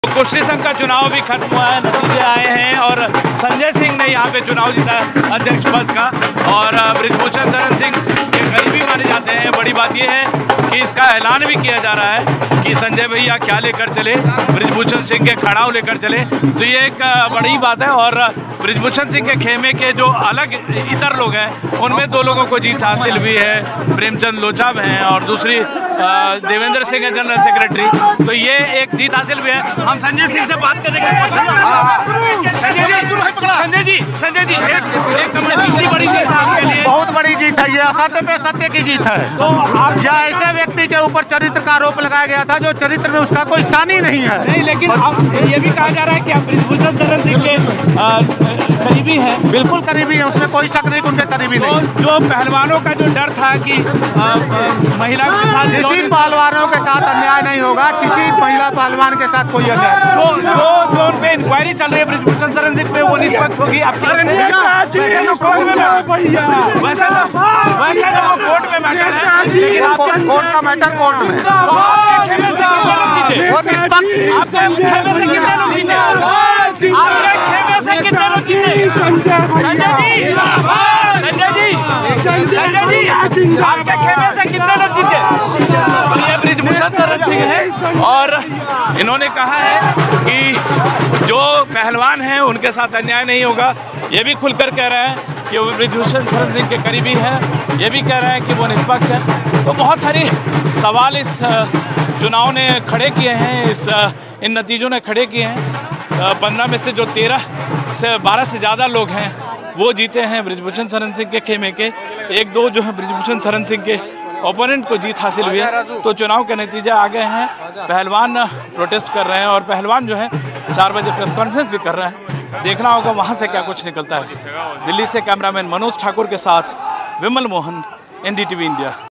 कुश्ती संघ का चुनाव भी खत्म हुआ है, नतीजे आए हैं और संजय सिंह ने यहाँ पे चुनाव जीता अध्यक्ष पद का और बृजभूषण शरण सिंह के करीबी माने जाते हैं। बड़ी बात यह है कि इसका ऐलान भी किया जा रहा है कि संजय भैया क्या लेकर चले, बृजभूषण सिंह के खड़ाऊ लेकर चले, तो ये एक बड़ी बात है। और बृजभूषण सिंह के खेमे के जो अलग इतर लोग हैं उनमें दो लोगों को जीत हासिल हुई है, प्रेमचंद लोचाब हैं और दूसरी देवेंद्र सिंह है जनरल सेक्रेटरी, तो ये एक जीत हासिल हुई है। हम संजय सिंह से बात करने का संजय जी एक कितनी बड़ी जीत है आपके लिए? बहुत बड़ी जीत है, ये असत्य पे सत्य की जीत है। तो आप यह ऐसे व्यक्ति के ऊपर चरित्र का आरोप लगाया गया था जो चरित्र में उसका कोई स्थान ही नहीं है। नहीं, लेकिन अब ये भी कहा जा रहा है कि आप बृजभूषण शरण सिंह के करीबी हैं। बिल्कुल करीबी है, उसमें कोई शक नहीं, उनके करीबी नहीं। तो जो पहलवानों का जो डर था कि महिला के साथ किसी पहलवानों के साथ अन्याय नहीं होगा, किसी महिला पहलवान के साथ कोई अन्याय नहीं। जो उन पे इंक्वायरी चल रही है बृजभूषण शरण सिंह पे, वो निष्पक्ष होगी आपकी? वैसे तो कोर्ट में मैटर है, लेकिन कोर्ट का मैटर कोर्ट में और निष्पक्ष। आपके खेमे से कितने लोग जीते? आपके खेमे से कितने लोग जीते? संजय जी आपके खेमे से कितने लोग जीते? ये बृजभूषण शरण सिंह है और इन्होंने कहा है कि जो पहलवान हैं उनके साथ अन्याय नहीं होगा। ये भी खुलकर कह रहे हैं कि वो बृजभूषण शरण सिंह के करीबी हैं, ये भी कह रहे हैं कि वो निष्पक्ष हैं। तो बहुत सारी सवाल इस चुनाव ने खड़े किए हैं, इन नतीजों ने खड़े किए हैं। 15 में से जो 12 से ज़्यादा लोग हैं वो जीते हैं बृजभूषण शरण सिंह के खेमे के। एक दो जो है बृजभूषण शरण सिंह के ओपोनेंट को जीत हासिल हुई है। तो चुनाव के नतीजे आ गए हैं, पहलवान प्रोटेस्ट कर रहे हैं और पहलवान जो है 4 बजे प्रेस कॉन्फ्रेंस भी कर रहे हैं। देखना होगा वहाँ से क्या कुछ निकलता है। दिल्ली से कैमरामैन मनोज ठाकुर के साथ विमल मोहन, NDTV इंडिया।